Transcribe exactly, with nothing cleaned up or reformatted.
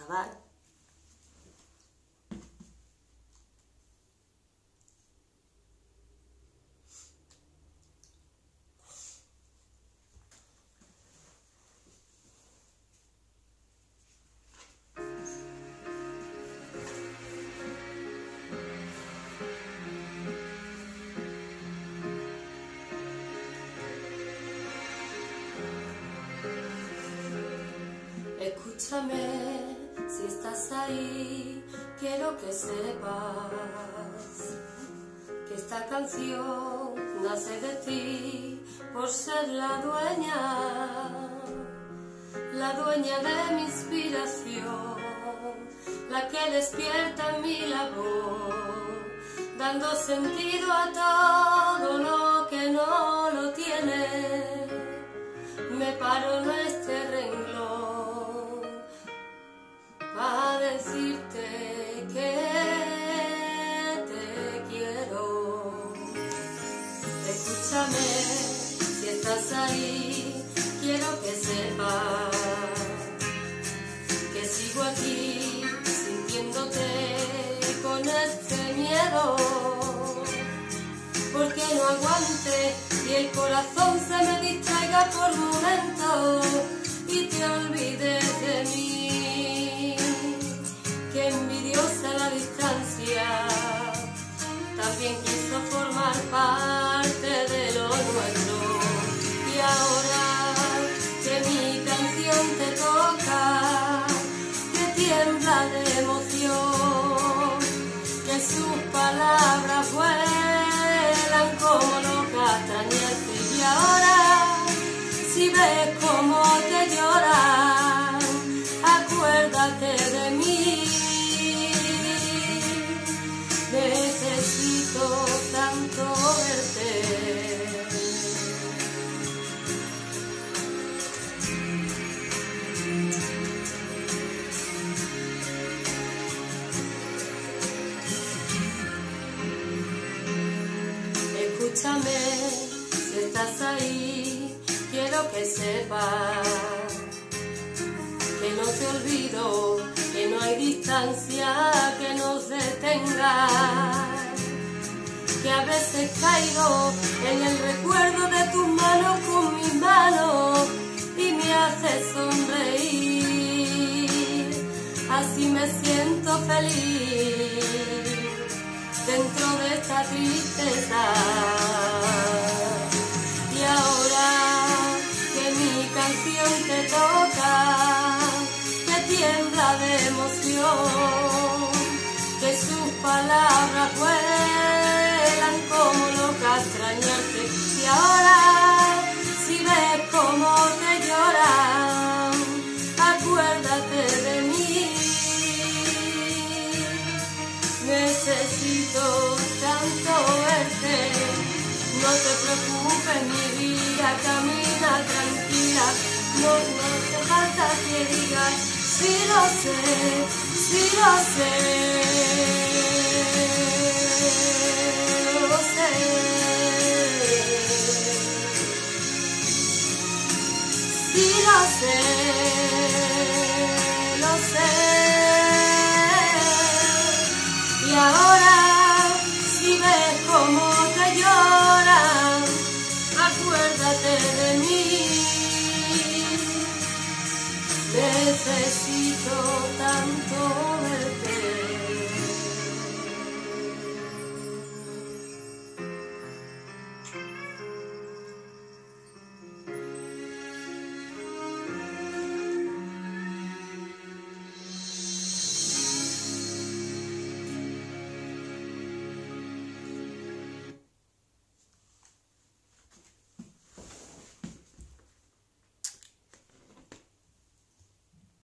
grabar. Escúchame, si estás ahí, quiero que sepas que esta canción nace de ti por ser la dueña, la dueña de mi inspiración, la que despierta en mi labor, dando sentido a todo lo que no lo tiene. Me paro en este renglón a decirte que te quiero. Escúchame, si estás ahí, quiero que sepas que sigo aquí sintiéndote con este miedo, porque no aguante y el corazón se me distraiga por momentos y te olvides de mí. Que envidiosa la distancia, también quiso formar parte de lo nuestro. Y ahora que mi canción te toca, que tiembla de emoción, que sus palabras vuelan como locas extrañarte. Y ahora, si ves cómo te lloran, acuérdate de mí. Necesito tanto verte. Escúchame, si estás ahí, quiero que sepas que no te olvido, que no hay distancia que nos detenga, que a veces caigo en el recuerdo de tus manos con mis manos y me hace sonreír. Así me siento feliz dentro de esta tristeza. Y ahora que mi canción te toca, que tiembla de emoción, que sus palabras vuelan como loca extrañarte. Y ahora, si ves cómo te lloran, acuérdate de mí. Necesito tanto verte. No te preocupes, mi vida, camina tranquila. No, no hace falta que digas, sí lo sé, sí lo sé, lo sé. Sí lo sé, lo sé.